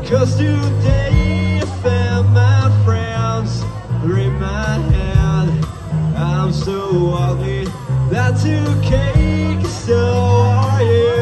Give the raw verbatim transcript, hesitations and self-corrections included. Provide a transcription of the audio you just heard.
Cause today I found my friends are in my head. I'm so ugly, that's okay, so are you.